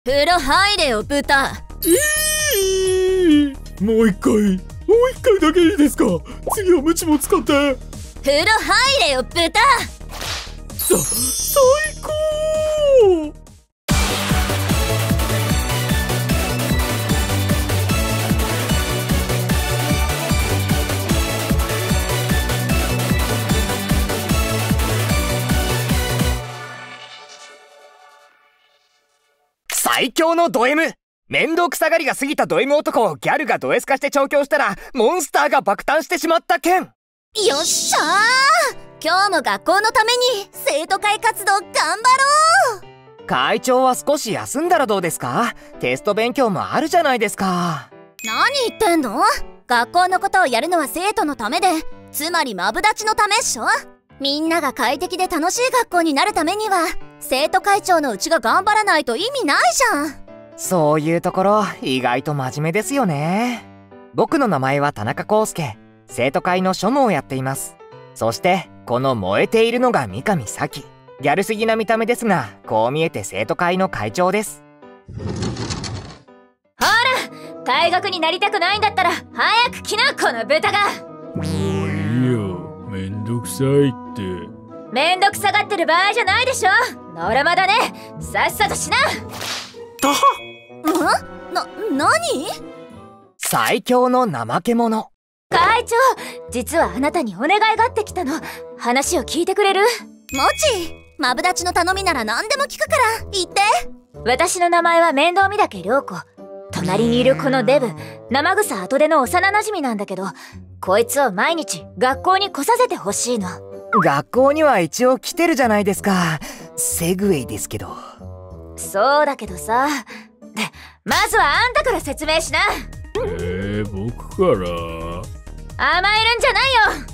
風呂入れよ豚。 もう一回だけいいですか。次はムチも使って。 風呂入れよ豚。 最高。 最強のド M。 面倒くさがりが過ぎたド M 男をギャルがド S 化して調教したらモンスターが爆誕してしまった件。 よっしゃー、今日も学校のために生徒会活動頑張ろう。 会長は少し休んだらどうですか。テスト勉強もあるじゃないですか。 何言ってんの。学校のことをやるのは生徒のためで、つまりマブダチのためっしょ。みんなが快適で楽しい学校になるためには生徒会長のうちが頑張らないと意味ないじゃん。 そういうところ意外と真面目ですよね。僕の名前は田中康介、生徒会の庶務をやっています。そしてこの燃えているのが三上咲。ギャルすぎな見た目ですが、こう見えて生徒会の会長です。 ほら、退学になりたくないんだったら早く来な、この豚が。 もういいよ、めんどくさいって。 めんどくさがってる場合じゃないでしょ。ノラマだね、さっさとしな。何？ 最強の怠け者。 会長、実はあなたにお願いがあってきたの。話を聞いてくれる？もち、マブダチの頼みなら何でも聞くから言って。私の名前は面倒見だけ涼子。隣にいるこのデブ、生臭後出の幼馴染なんだけど、こいつを毎日学校に来させてほしいの。 学校には一応来てるじゃないですか。セグウェイですけど。 そうだけどさ。で、まずはあんたから説明しな。 僕から。 甘えるんじゃないよ。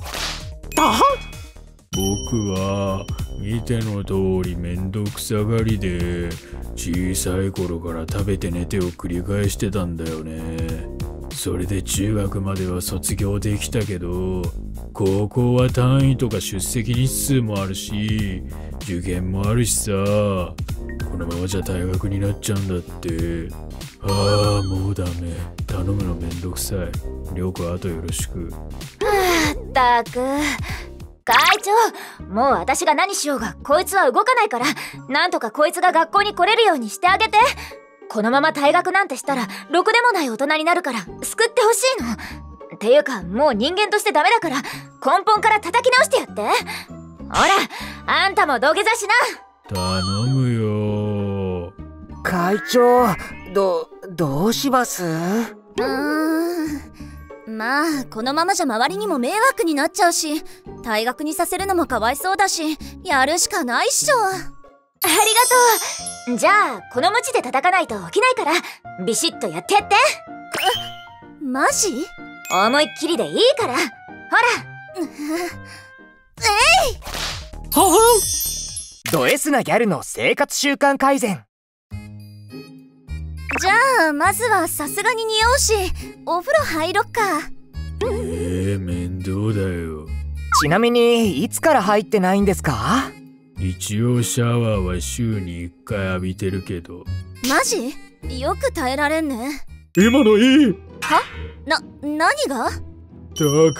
僕は見ての通りめんどくさがりで、小さい頃から食べて寝てを繰り返してたんだよね。それで中学までは卒業できたけど、高校は単位とか出席日数もあるし、受験もあるしさ、このままじゃ退学になっちゃうんだって。ああ、もうダメ。頼むのめんどくさい。涼子、あとよろしく。 ったく。会長、もう私が何しようがこいつは動かないから、なんとかこいつが学校に来れるようにしてあげて。このまま退学なんてしたらろくでもない大人になるから救ってほしいの。っていうか、もう人間としてダメだから根本から叩き直してやって。ほら、あんたも土下座しな。 頼むよ。 会長、どうします？ まあ、このままじゃ周りにも迷惑になっちゃうし、退学にさせるのもかわいそうだし、やるしかないっしょ。ありがとう。じゃあ、この鞭で叩かないと起きないから、ビシッとやってやって。マジ？思いっきりでいいから。ほら。 ド S なギャルの生活習慣改善。 じゃあ、まずはさすがに匂うし、お風呂入ろっか。 面倒だよ。 ちなみにいつから入ってないんですか？ 一応シャワーは週に1回浴びてるけど。 マジ？よく耐えられんね。 今のいい？ は？何が？ だから、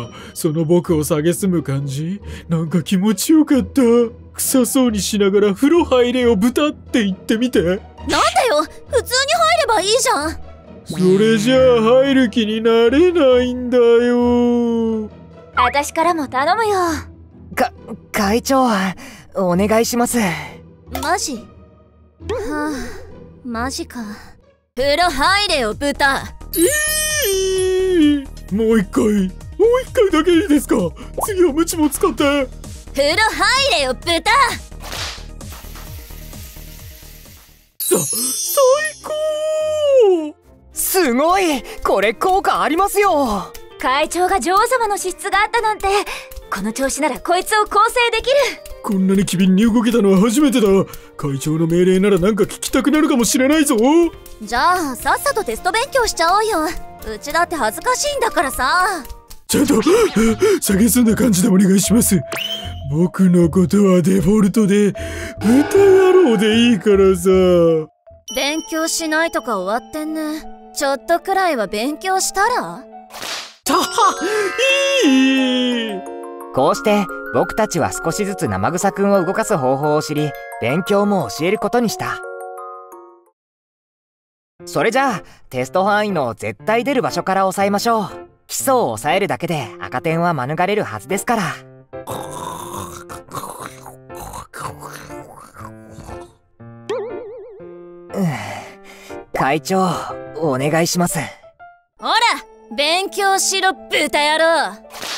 その僕を蔑む感じ？なんか気持ちよかった。臭そうにしながら風呂入れよ豚って言ってみて。 なんだよ、普通に入ればいいじゃん。 それじゃあ入る気になれないんだよ。 私からも頼むよ。 会長、お願いします。 マジ？はあ、マジか。風呂入れよ豚。 もう一回だけいいですか。次はムチも使って。 風呂入れよ豚。 最高。 すごい、これ効果ありますよ。 会長が女王様の資質があったなんて、この調子ならこいつを構成できる。 こんなに機敏に動けたのは初めてだ。会長の命令ならなんか聞きたくなるかもしれないぞ。 じゃあさっさとテスト勉強しちゃおうよ。うちだって恥ずかしいんだからさ。 ちゃんと蔑んだ感じでお願いします。僕のことはデフォルトで豚野郎でいいからさ。 勉強しないとか終わってんね。ちょっとくらいは勉強したら？ たはいい。 こうして僕たちは少しずつ生臭くんを動かす方法を知り、勉強も教えることにした。それじゃあテスト範囲の絶対出る場所から抑えましょう。基礎を抑えるだけで赤点は免れるはずですから。会長、お願いします。 ほら、勉強しろ、豚野郎。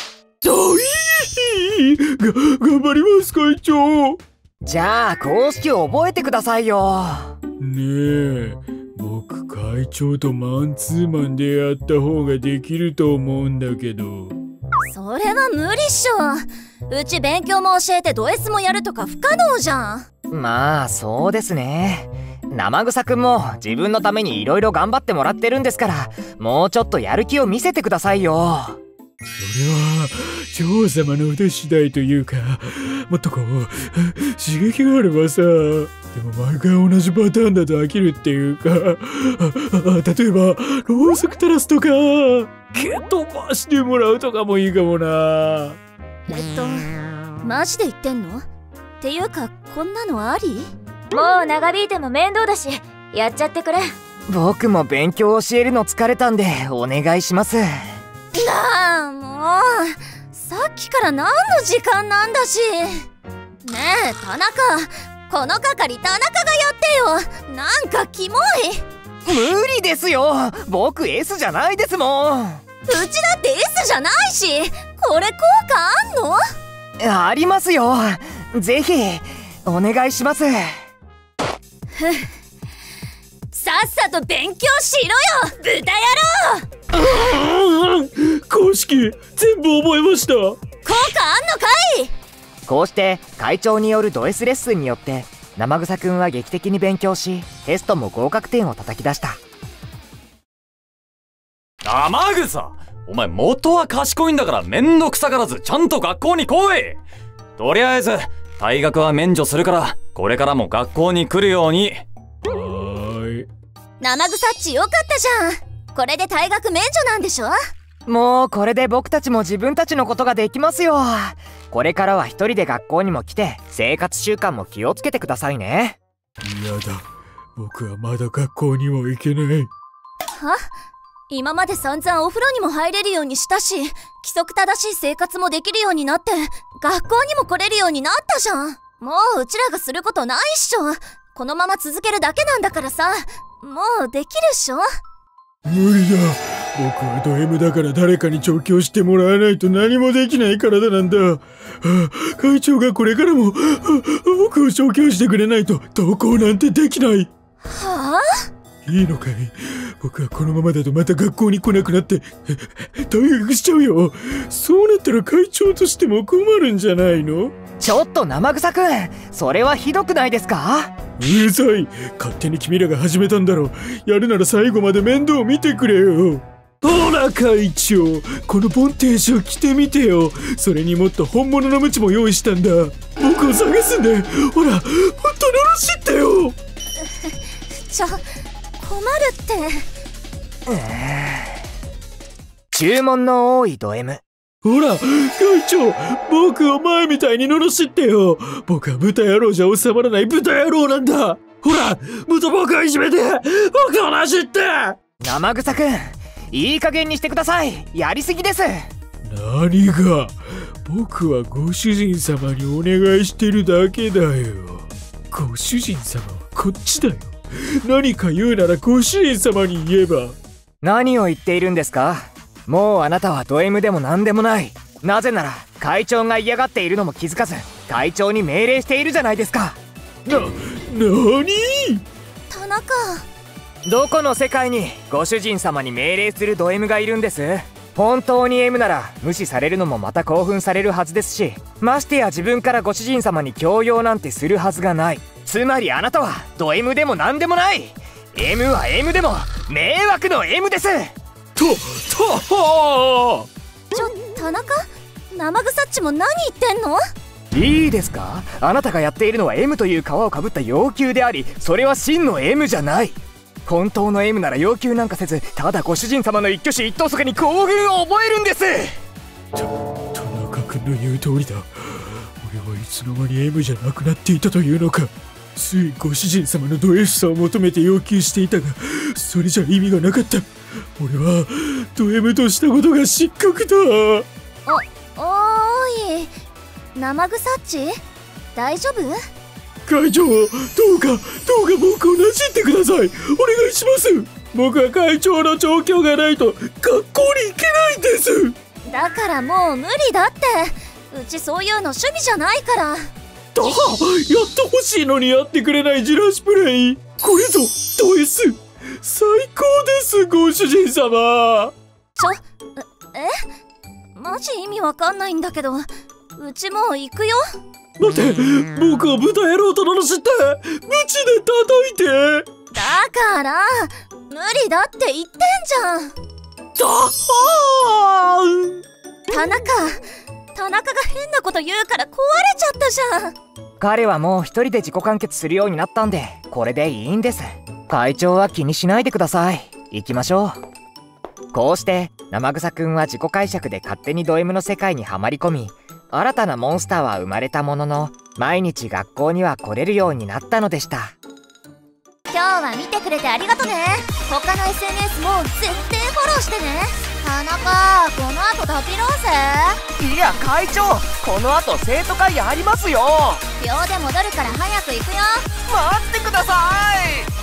頑張ります会長。 じゃあ公式覚えてくださいよ。 ねえ、僕会長とマンツーマンでやった方ができると思うんだけど。 それは無理っしょ。うち勉強も教えてド S もやるとか不可能じゃん。 まあそうですね。生臭くんも自分のためにいろいろ頑張ってもらってるんですから、もうちょっとやる気を見せてくださいよ。 それは女王様の腕次第というか、もっとこう刺激があればさ。でも毎回同じパターンだと飽きるっていうか、例えばろうそく垂らすとか蹴飛ばしてもらうとかもいいかもな。 マジで言ってんの？っていうかこんなのあり？もう長引いても面倒だし、やっちゃってくれ。 僕も勉強教えるの疲れたんでお願いします。 なあ、もうさっきから何の時間なんだし。ねえ田中、この係田中がやってよ。なんかキモい。 無理ですよ、僕 S じゃないですもん。 うちだって S じゃないし、これ効果あんの？ ありますよ、ぜひお願いします。 さっさと勉強しろよ、豚野郎。 公式全部覚えました。 効果あんのかい？ こうして会長によるド S レッスンによって生臭くんは劇的に勉強し、テストも合格点を叩き出した。 生臭、お前元は賢いんだからめんどくさがらずちゃんと学校に来い。とりあえず退学は免除するから、これからも学校に来るように。 生臭っちよかったじゃん。これで退学免除なんでしょ？ もうこれで僕たちも自分たちのことができますよ。これからは一人で学校にも来て生活習慣も気をつけてくださいね。 嫌だ、僕はまだ学校にも行けない。 は？今まで散々お風呂にも入れるようにしたし、規則正しい生活もできるようになって、学校にも来れるようになったじゃん。もううちらがすることないっしょ。このまま続けるだけなんだからさ、もうできるっしょ。 無理だ、僕はド M だから誰かに調教してもらわないと何もできない体なんだ。会長がこれからも僕を調教してくれないと登校なんてできない。 はあ？いいのかい？僕はこのままだとまた学校に来なくなって退学しちゃうよ。そうなったら会長としても困るんじゃないの？ ちょっと生臭くん、それはひどくないですか？ うるさい、勝手に君らが始めたんだろ。やるなら最後まで面倒見てくれよ。ほら会長、このボンテージを着てみてよ。それにもっと本物のムチも用意したんだ。僕を探すんで、ほらもっと罵ってよ。 困るって。 注文の多いド M。 ほら会長、僕を前みたいに罵ってよ。僕は豚野郎じゃ収まらない豚野郎なんだ。ほらもっと僕をいじめて、僕をなしって。 生臭くん、いい加減にしてください。やりすぎです。 何が？僕はご主人様にお願いしてるだけだよ。ご主人様はこっちだよ。何か言うならご主人様に言えば。 何を言っているんですか？もうあなたはド M でも何でもない。なぜなら会長が嫌がっているのも気づかず、会長に命令しているじゃないですか。 何？ 田中、 どこの世界にご主人様に命令するド M がいるんです？本当に M なら無視されるのもまた興奮されるはずですし、ましてや自分からご主人様に強要なんてするはずがない。つまりあなたはド M でも何でもない。 M は M でも迷惑の M です。 田中、生臭っちも何言ってんの？ いいですか？あなたがやっているのは M という皮をかぶった要求であり、それは真の M じゃない。本当の M なら要求なんかせず、ただご主人様の一挙手一投足に興奮を覚えるんです。 田中君の言う通りだ。俺はいつの間に M じゃなくなっていたというのか。ついご主人様のド F さを求めて要求していたが、それじゃ意味がなかった。俺はド M としたことが失格だ。 おーい、生臭っち大丈夫？ 会長、どうか僕をなじってください。お願いします。僕は会長の調教がないと学校に行けないんです。 だからもう無理だって。うちそういうの趣味じゃないから。 やってほしいのにやってくれないじらしプレイ。これぞド S。最高ですご主人様。 マジ意味わかんないんだけど、うちもう行くよ。 待って、僕を豚野郎と罵って鞭で叩いて。 だから無理だって言ってんじゃん。田中が変なこと言うから壊れちゃったじゃん。 彼はもう一人で自己完結するようになったんで、これでいいんです。会長は気にしないでください。行きましょう。こうして生臭くんは自己解釈で勝手にド M の世界にはまり込み、新たなモンスターは生まれたものの、毎日学校には来れるようになったのでした。 今日は見てくれてありがとね。他の SNS も絶対フォローしてね。田中、この後食べろうぜ。 いや会長、この後生徒会ありますよ。 秒で戻るから早く行くよ。 待ってください。